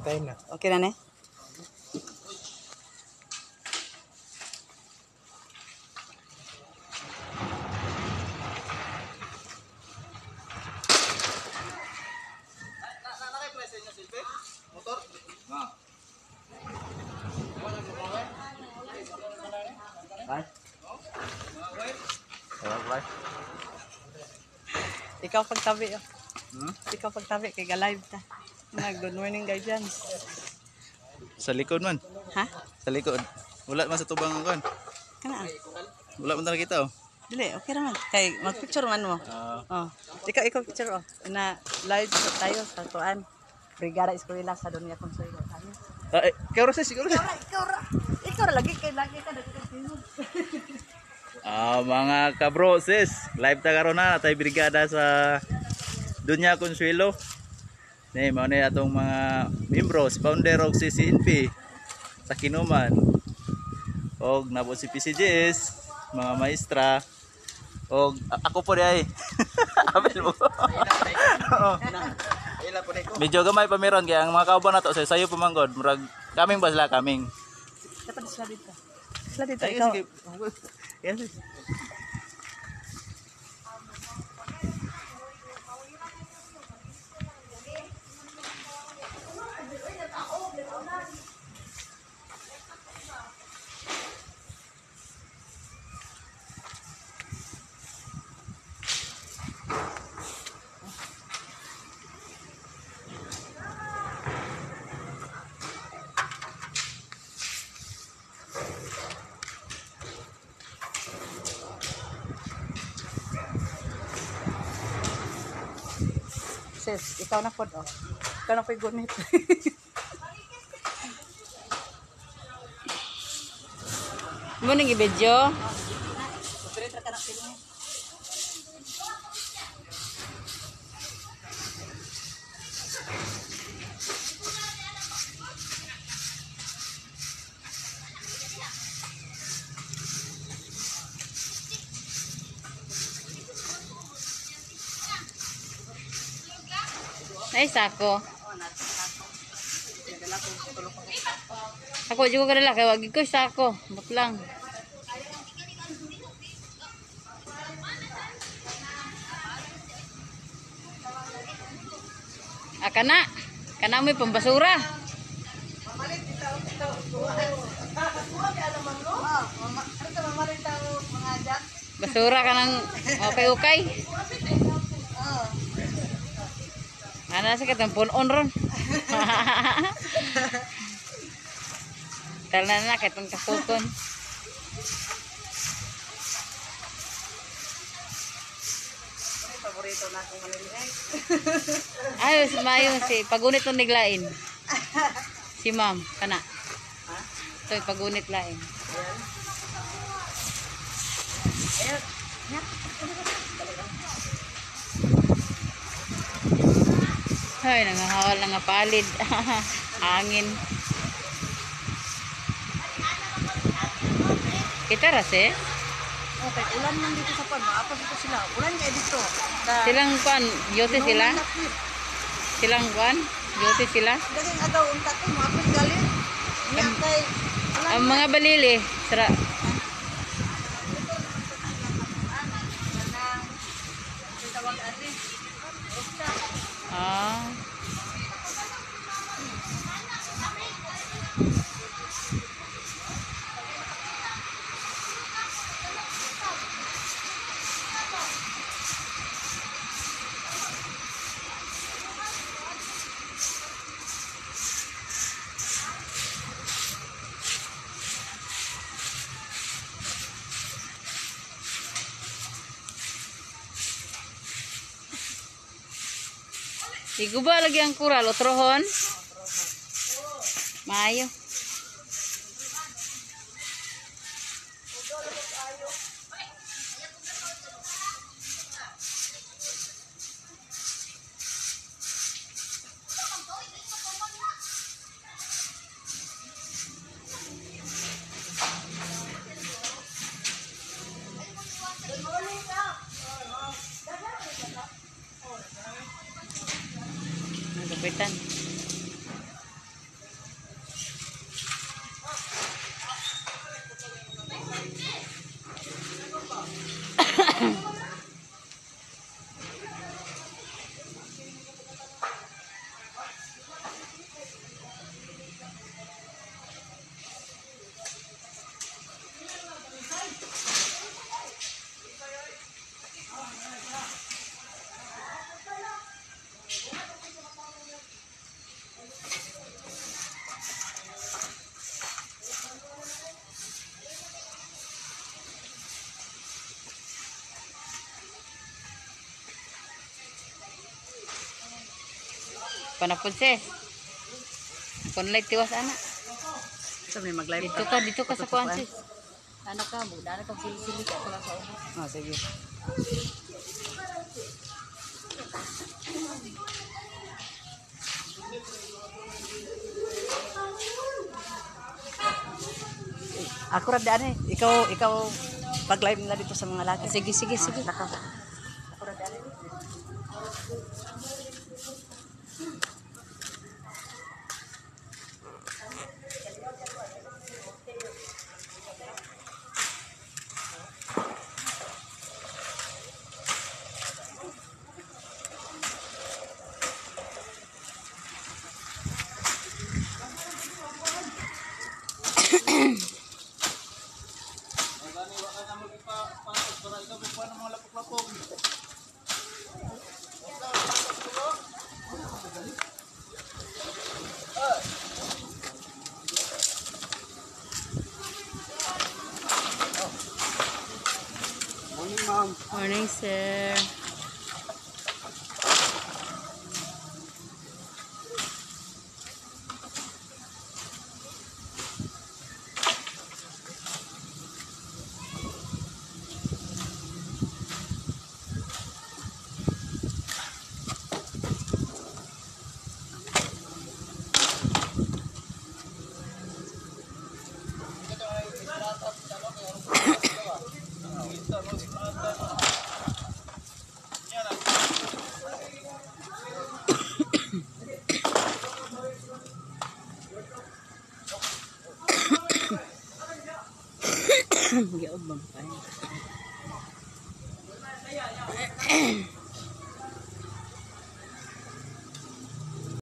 Time na. Okay na ne? Ikaw pagtabi oh. Ikaw pagtabi kay ga-live ta. Good morning guys dyan. Sa likod man. Ha? Sa likod. Wala man sa tubang kon. Kana? Wala man talaga kita oh. Dili, okay naman. Kay mag-picture man mo. Oh. Ikaw picture oh. Na live tayo sa tuan. Brigada Eskwela sa Doña Consuelo. Ikaw ra sis, ikaw ra. Ikaw ra lagi kay lagi ka nagtitinod. Mga kabro sis, live ta karon na tay brigada sa Doña Consuelo. Ni mao ni atong mga membros, founder og CCNP sa Kinuman. Og nabo si PCGS, mga maestra. Og ako po di ay. Abel mo. Medyo gamay pa meron kaya ang mga kauban nato sa sayo pamanggod, murag kaming ba sila kaming. Dapat sila dito. Sila dito Ay, ikaw. sige. Yes. Sis, ikaw na po oh. Ikaw na po gunit. Mo nang i-video? Ay, sako. Ako juga kadala kay wag ko sako, but lang. Kana mo pambasura. Basura kanang okay. Ana sa katong punon ron. Talan na katong kasuton. Paborito na akong manilay. Ayos mayo si pagunit ng niglain. Si ma'am kana. Ha? Ito pagunit lain. Ayan. Ay, nangahawal na nga palid. Hangin. Kita rase? Okay, ulan man dito sa pan. Maapa dito sila. Ulan nga dito. Silang kuan, yote sila? Silang kuan, yote sila? Dagang agaw unta ko maapa galing. Niya kay Ang mga balili, sara. Ah. Iguba lagi ang kural, otrohon. Maayo. Nagupitan. Panapod sis. Kung live tiwas anak. Sabi mag-live Dito ka sa kuan sis. Ano ka, buda na ka sili-sili ka lang sa ubos. Oh, sige. Ako ra daan eh. Ikaw pag-live nila dito sa mga laki. Sige. Naka. Ako ra daan eh. Morning, sir. Giog bang pa.